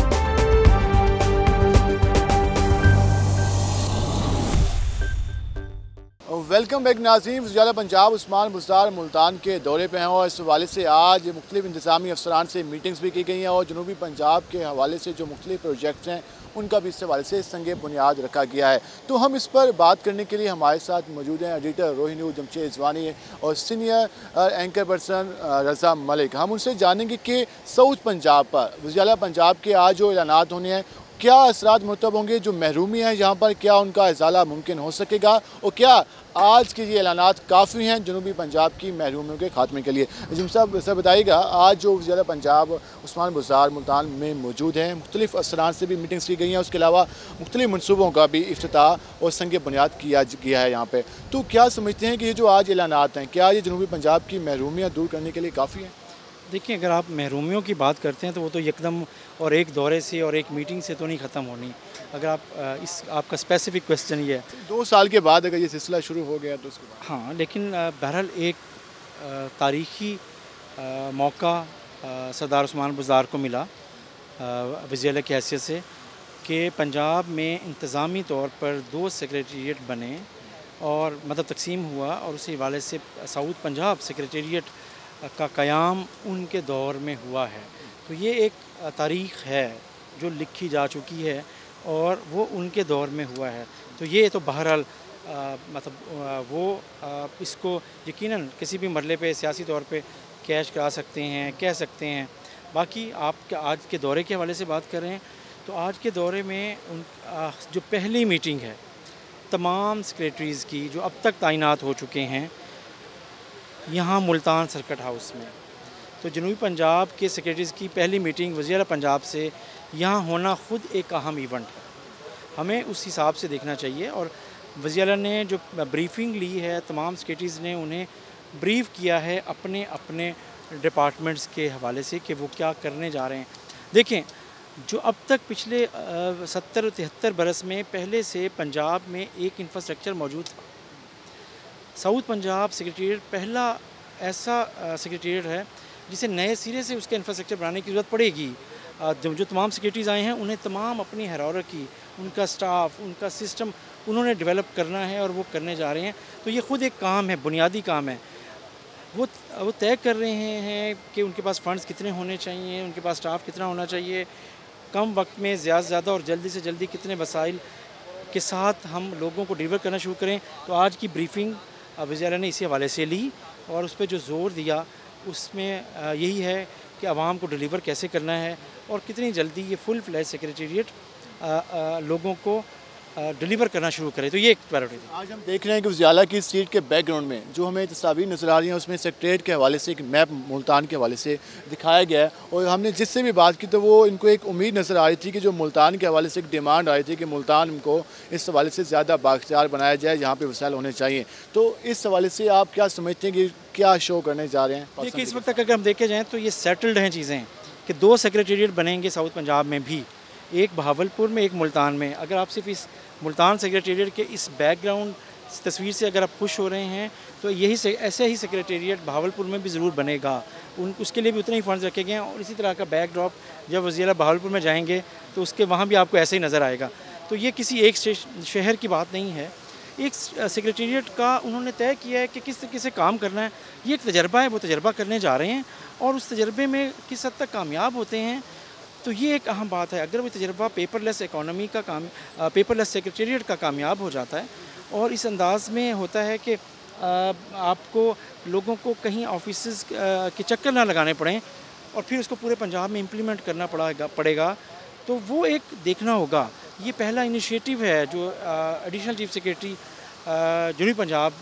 Speaker 1: वेलकम बैक नाज़रीन। वज़ीर आला पंजाब उस्मान बुज़दार मुल्तान के दौरे पे हैं और इस हवाले से आज मुख्तलिफ इंतज़ामी अफसरान से मीटिंग्स भी की गई हैं और जनूबी पंजाब के हवाले से जो मुख्तलिफ प्रोजेक्ट्स हैं उनका भी इस हवाले से संगे बुनियाद रखा गया है। तो हम इस पर बात करने के लिए हमारे साथ मौजूद हैं एडिटर रोहिनी जमशेद रिजवानी और senior anchor person Raza Malik. हम उनसे जानेंगे कि साउथ पंजाब पर वज़ीर आला पंजाब के आज जो ऐलानात होने हैं क्या असरात मुरतब होंगे, जो महरूमी हैं यहाँ पर क्या उनका इज़ाला मुमकिन हो सकेगा और क्या आज के ये ऐलानात काफ़ी हैं जनूबी पंजाब की महरूमियों के खात्मे के लिए। जिम साहब सर बताइएगा, आज जो वज़ीर आला पंजाब उस्मान बुज़दार मुल्तान में मौजूद हैं, मुख्तलिफ अफसरान से भी मीटिंग्स की गई हैं, उसके अलावा मुख्तलिफ मनसूबों का भी इफ्तिताह और संग बुनियाद किया गया है यहाँ पर। तो क्या समझते हैं कि ये जो आज ऐलानात हैं क्या ये जनूबी पंजाब की महरूमियाँ दूर करने के लिए काफ़ी हैं?
Speaker 23: देखिए, अगर आप महरूमियों की बात करते हैं तो वो तो एकदम और एक दौरे से और एक मीटिंग से तो नहीं ख़त्म होनी। अगर आप आपका स्पेसिफिक क्वेश्चन ये है
Speaker 1: 2 साल के बाद अगर ये सिलसिला शुरू हो गया तो उसके बाद
Speaker 23: हाँ, लेकिन बहरहाल एक तारीख़ी मौका सरदार उस्मान बुज़दार को मिला वज़ीर आला की हैसियत से कि पंजाब में इंतज़ामी तौर पर 2 सेक्रेटेरिएट बने और मतलब तकसीम हुआ और उसी हवाले से साउथ पंजाब सेक्रेटेरिएट का क़याम उनके दौर में हुआ है। तो ये एक तारीख़ है जो लिखी जा चुकी है और वो उनके दौर में हुआ है। तो ये तो बहरहाल इसको यकीनन किसी भी मरले पे सियासी तौर पे कैश करा सकते हैं, कह सकते हैं। बाकी आप आज के दौरे के हवाले से बात कर रहे हैं तो आज के दौरे में जो पहली मीटिंग है तमाम सेक्रेटरीज़ की जो अब तक तैनात हो चुके हैं यहाँ मुल्तान सर्किट हाउस में, तो जनूबी पंजाब के सेक्रेटरीज़ की पहली मीटिंग वज़ीर आला पंजाब से यहाँ होना ख़ुद एक अहम इवेंट है। हमें उस हिसाब से देखना चाहिए और वज़ीर आला ने जो ब्रीफिंग ली है तमाम सेक्रेटरीज़ ने उन्हें ब्रीफ़ किया है अपने अपने डिपार्टमेंट्स के हवाले से कि वो क्या करने जा रहे हैं। देखें, जो अब तक पिछले 70-73 बरस में पहले से पंजाब में एक इंफ्रास्ट्रक्चर मौजूद था। साउथ पंजाब सेक्रेटेरिएट पहला ऐसा सेक्रेटेरिएट है जिसे नए सिरे से उसका इंफ्रास्ट्रक्चर बनाने की ज़रूरत पड़ेगी। जो तमाम सेक्रेटरीज़ आए हैं उन्हें तमाम अपनी हायरार्की, उनका स्टाफ, उनका सिस्टम उन्होंने डेवलप करना है और वो करने जा रहे हैं। तो ये ख़ुद एक काम है, बुनियादी काम है। वो तय कर रहे हैं कि उनके पास फ़ंड्स कितने होने चाहिए, उनके पास स्टाफ कितना होना चाहिए, कम वक्त में ज़्यादा से ज़्यादा और जल्दी से जल्दी कितने वसाइल के साथ हम लोगों को डिलीवर करना शुरू करें। तो आज की ब्रीफिंग वज़ीर आला ने इसी हवाले से ली और उस पर जो ज़ोर दिया उसमें यही है कि आवाम को डिलीवर कैसे करना है और कितनी जल्दी ये फुल फ्लैज सेक्रेटेरिएट लोगों को डिलीवर करना शुरू करें। तो ये एक प्रायोरिटी थी।
Speaker 1: आज हम देख रहे हैं कि वज़ीर आला की सीट के बैकग्राउंड में जो हमें तस्वीर नज़र आ रही हैं उसमें सेक्रेटेरिएट के हवाले से एक मैप मुल्तान के हवाले से दिखाया गया है और हमने जिससे भी बात की तो वो इनको एक उम्मीद नज़र आ रही थी कि जो मुल्तान के हवाले से एक डिमांड आई थी कि मुल्तान को इस हवाले से ज़्यादा बाख्तियार बनाया जाए, यहाँ पर वसाइल होने चाहिए। तो इस हवाले से आप क्या समझते हैं कि क्या शो करने जा रहे हैं?
Speaker 23: देखिए, इस वक्त तक अगर हम देखे जाएँ तो ये सेटल्ड हैं चीज़ें कि 2 सेक्रेटेरिएट बनेंगे साउथ पंजाब में भी, एक बहावलपुर में, एक मुल्तान में। अगर आप सिर्फ इस मुल्तान सेक्रेटेरिएट के इस बैकग्राउंड तस्वीर से अगर आप खुश हो रहे हैं तो यही से ऐसे ही सेक्रेटेरिएट बहावलपुर में भी ज़रूर बनेगा। उसके लिए भी उतने ही फंड्स रखे गए हैं और इसी तरह का बैकड्रॉप जब वज़ीर बहावलपुर में जाएंगे तो उसके वहाँ भी आपको ऐसे ही नज़र आएगा। तो ये किसी एक शहर की बात नहीं है, एक सेक्रेटेरिएट का उन्होंने तय किया है कि किस तरीके से काम करना है। ये एक तजर्बा है, वो तजर्बा करने जा रहे हैं और उस तजर्बे में किस हद तक कामयाब होते हैं तो ये एक अहम बात है। अगर वो तजर्बा पेपरलेस इकॉनमी का पेपरलेस सेक्रेटेरिएट का कामयाब हो जाता है और इस अंदाज में होता है कि आपको लोगों को कहीं ऑफिस के चक्कर ना लगाने पड़ें और फिर उसको पूरे पंजाब में इम्प्लीमेंट करना पड़ेगा, तो वो एक देखना होगा। ये पहला इनिशिएटिव है जो एडिशनल चीफ सेक्रेटरी जनूबी पंजाब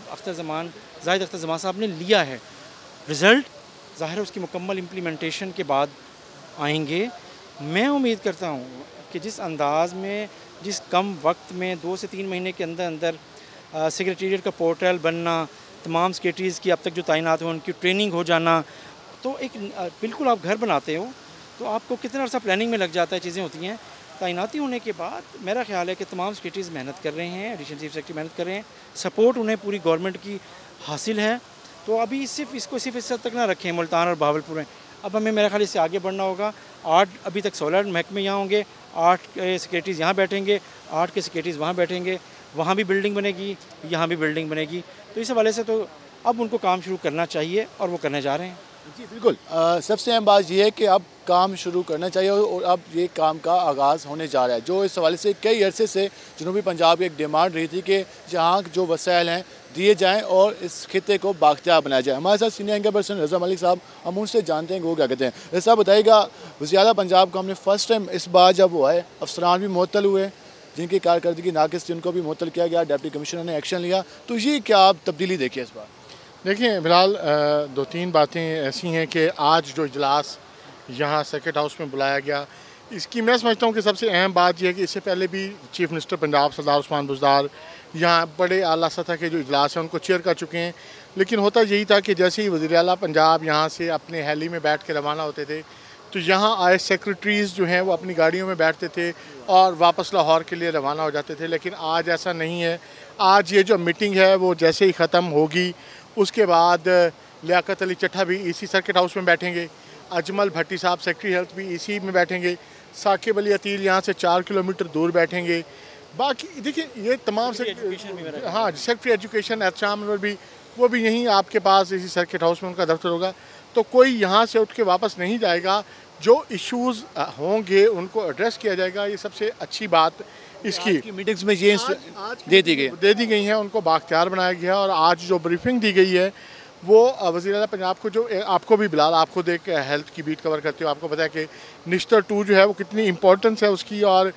Speaker 23: जाहिद अख्तर ज़मान साहब ने लिया है। रिज़ल्ट ज़ाहिर है उसकी मुकम्मल इम्प्लीमेंटेशन के बाद आएंगे। मैं उम्मीद करता हूँ कि जिस अंदाज़ में, जिस कम वक्त में 2 से 3 महीने के अंदर अंदर सेक्रेटेरिएट का पोर्टल बनना, तमाम सेक्रेटरीज़ की अब तक जो तैनात हो उनकी ट्रेनिंग हो जाना, तो एक बिल्कुल आप घर बनाते हो तो आपको कितना अर्सा प्लानिंग में लग जाता है, चीज़ें होती हैं। तैनाती होने के बाद मेरा ख्याल है कि तमाम सेक्रेटरीज़ मेहनत कर रहे हैं, एडिशनल चीफ सेक्रेटरी मेहनत कर रहे हैं, सपोर्ट उन्हें पूरी गवर्नमेंट की हासिल है। तो अभी सिर्फ इस हद तक ना रखें मुल्तान और बहावलपुर में, अब हमें मेरा ख्याल इससे आगे बढ़ना होगा। 8 अभी तक 16 महकमे यहाँ होंगे, 8 सेक्रेटरीज़ यहाँ बैठेंगे, 8 के सेक्रेटरीज़ वहाँ बैठेंगे, वहाँ भी बिल्डिंग बनेगी, यहाँ भी बिल्डिंग बनेगी। तो इस हवाले से तो अब उनको काम शुरू करना चाहिए और वो करने जा रहे हैं।
Speaker 1: जी बिल्कुल, सबसे अहम बात यह है कि अब काम शुरू करना चाहिए और अब ये काम का आगाज़ होने जा रहा है। जो इस हवाले से कई अरसे से जनूबी पंजाब की एक डिमांड रही थी कि जहाँ जो वसाइल हैं दिए जाएं और इस खिते को बाख्तियार बनाया जाए। हमारे साथ senior anchor person Raza Malik साहब, हम उनसे जानते हैं कि वो क्या कहते हैं। रज़ा साहब बताइएगा, वज़ीर आला पंजाब को हमने फ़र्स्ट टाइम इस बार जब वो आए, अफसरान भी मुअत्तल हुए, जिनकी कारकर्दगी नाकिस थी उनको भी मुअत्तल किया गया, डिप्टी कमिश्नर ने एक्शन लिया, तो ये क्या आप तब्दीली देखिए इस बार?
Speaker 2: देखिए फ़िलहाल 2-3 बातें ऐसी हैं कि आज जो इजलास यहाँ सर्किट हाउस में बुलाया गया, इसकी मैं समझता हूँ कि सबसे अहम बात यह है कि इससे पहले भी चीफ मिनिस्टर पंजाब सरदार उस्मान बुज़दार यहाँ बड़े आला सतह के जो इजलास हैं उनको चेयर कर चुके हैं। लेकिन होता यही था कि जैसे ही वज़ीर आला पंजाब यहाँ से अपने हैली में बैठ के रवाना होते थे तो यहाँ आए सेक्रेटरीज़ जो हैं वो अपनी गाड़ियों में बैठते थे और वापस लाहौर के लिए रवाना हो जाते थे। लेकिन आज ऐसा नहीं है। आज ये जो मीटिंग है वो जैसे ही ख़त्म होगी उसके बाद लियाकत अली चट्ठा भी इसी सर्किट हाउस में बैठेंगे, अजमल भट्टी साहब सेक्रेटरी हेल्थ भी इसी में बैठेंगे, साकिब अली अतील यहाँ से 4 किलोमीटर दूर बैठेंगे। बाकी देखिए ये तमाम से हाँ सेक्रेटरी एजुकेशन एहतशाम भी वो भी यहीं आपके पास इसी सर्किट हाउस में उनका दफ्तर होगा। तो कोई यहाँ से उठ के वापस नहीं जाएगा, जो इश्यूज़ होंगे उनको एड्रेस किया जाएगा। ये सबसे अच्छी बात इसकी
Speaker 1: मीटिंग्स में ये दे दी गई
Speaker 2: हैं, उनको बाख्तियार बनाया गया। और आज जो ब्रीफिंग दी गई है वो वज़ीर आला पंजाब को, जो आपको भी बिलाल, आप खुद एक हेल्थ की बीट कवर करते हो, आपको पता है कि निश्तर 2 जो है वो कितनी इंपॉर्टेंस है उसकी। और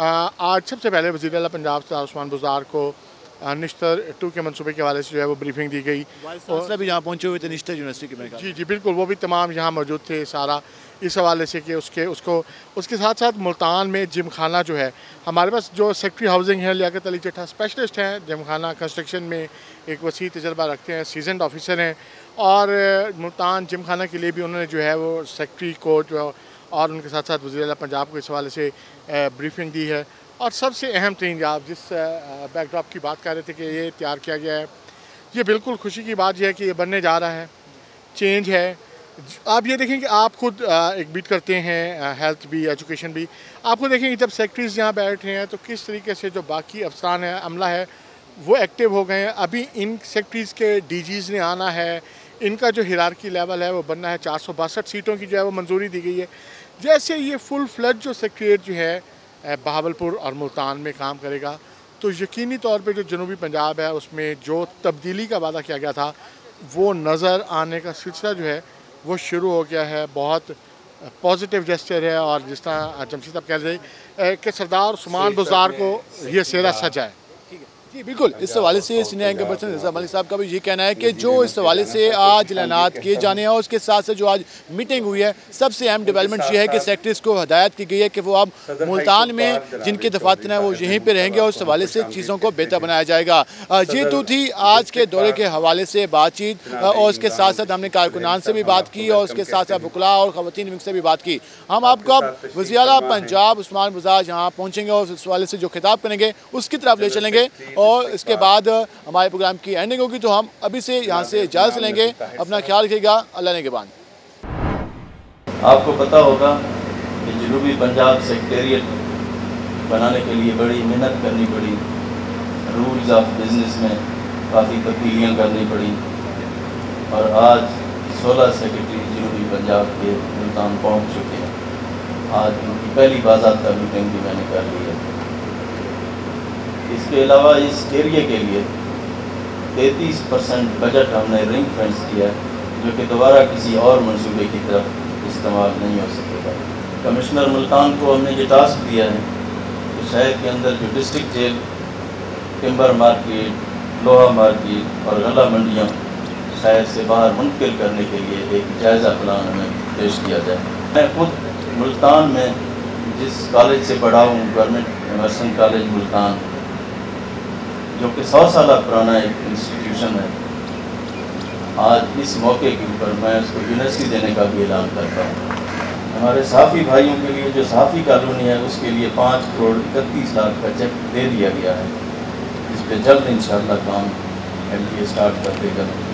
Speaker 2: आज सबसे पहले वज़ीर आला पंजाब सरदार उस्मान बुज़दार को निश्तर 2 के मनसूबे के हवाले से जो है वो ब्रीफिंग दी गई।
Speaker 1: और भी यहाँ पहुँचे हुए थे निश्तर यूनिवर्सिटी के।
Speaker 2: जी जी बिल्कुल, वो भी तमाम यहाँ मौजूद थे सारा इस हवाले से कि उसके साथ साथ मुल्तान में जिम खाना जो है, हमारे पास जो सेक्रेटरी हाउसिंग है लियाकत अली चट्ठा स्पेशलिस्ट हैं जिम खाना कंस्ट्रक्शन में, एक वसी तजर्बा रखते हैं, सीजनड ऑफिसर हैं। और मुल्तान जिम खाना के लिए भी उन्होंने जो है वो सेक्रेटरी को जो और उनके साथ साथ वज़ीर आला पंजाब को इस हवाले से ब्रीफिंग दी है। और सबसे अहम तरीन, आप जिस बैकड्रॉप की बात कर रहे थे कि ये तैयार किया गया है, ये बिल्कुल खुशी की बात यह है कि ये बनने जा रहा है, चेंज है। आप ये देखें कि आप खुद एक बीट करते हैं, हेल्थ भी एजुकेशन भी, आपको देखेंगे जब सेक्रेटरीज़ यहाँ बैठे हैं तो किस तरीके से जो बाकी अफसरान है, अमला है, वो एक्टिव हो गए हैं। अभी इन सेक्रेटरीज़ के डीजीज़ ने आना है, इनका जो हिरारकी लेवल है वो बनना है। 462 सीटों की जो है वो मंजूरी दी गई है। जैसे ये फुल फ्लड जो सेक्रेटरीट जो है बहावलपुर और मुल्तान में काम करेगा तो यकीनी तौर पे जो जनूबी पंजाब है उसमें जो तब्दीली का वादा किया गया था वो नज़र आने का सिलसिला जो है वो शुरू हो गया है। बहुत पॉजिटिव जेस्चर है। और जिस तरह जमशेद साहब कह रहे थे कि सरदार उस्मान बुज़दार को ये सेहरा सजा है।
Speaker 1: जी बिल्कुल, इस हवाले से senior anchor person Raza Malik साहब का भी यही कहना है कि जो इस हवाले से आज ऐलानात किए जाने हैं और उसके साथ साथ जो आज मीटिंग हुई है, सबसे अहम डेवलपमेंट ये है कि सेक्रेटरीज को हदायत की गई है कि वो अब मुल्तान में जिनके दफातर हैं वो यहीं पे रहेंगे और उस हवाले से चीज़ों को बेहतर बनाया जाएगा। ये तो थी आज के दौरे के हवाले से बातचीत और उसके साथ साथ हमने कारकुनान से भी बात की और उसके साथ साथ वकला और ख़वातीन विंग से भी बात की। हम आपको अब वज़ीर आला पंजाब उस्मान बुज़दार जहाँ पहुँचेंगे और उस हवाले से जो खिताब करेंगे उसकी तरफ ले चलेंगे और इसके बाद हमारे प्रोग्राम की एंडिंग होगी। तो हम अभी से यहाँ से इजाज़त लेंगे। अपना ख्याल रखिएगा। अल्लाह निगहबान।
Speaker 3: आपको पता होगा कि जनूबी पंजाब सेक्रेटेरिएट बनाने के लिए बड़ी मेहनत करनी पड़ी, रूल्स ऑफ बिजनेस में काफ़ी तब्दीलियाँ करनी पड़ी और आज 16 सेक्रेटरी जनूबी पंजाब के मुल्तान पहुँच चुके हैं। आज उनकी पहली बाज़ाब्ता मीटिंग भी मैंने कर ली है। इसके अलावा इस एरिया के लिए 33% बजट हमने रिंग फेंस किया है, जो कि दोबारा किसी और मंसूबे की तरफ इस्तेमाल नहीं हो सकेगा। कमिश्नर मुल्तान को हमने ये टास्क दिया है कि शहर के अंदर जो डिस्ट्रिक्ट जेल, टिम्बर मार्केट, लोहा मार्केट और गला मंडियाँ शहर से बाहर मुंतकिल करने के लिए एक जायज़ा प्लान हमें पेश किया जाए। मैं खुद मुल्तान में जिस कॉलेज से पढ़ा हूँ, गवर्नमेंट एमर्सन कॉलेज मुल्तान, जो कि 100 साल पुराना एक इंस्टीट्यूशन है, आज इस मौके के ऊपर मैं उसको यूनिवर्सिटी देने का भी ऐलान करता हूँ। हमारे सहाफ़ी भाइयों के लिए जो सहाफ़ी कॉलोनी है उसके लिए 5 करोड़ 31 लाख का चेक दे दिया गया है, जिस पर जल्द इंशाअल्लाह काम LTA स्टार्ट कर देगा।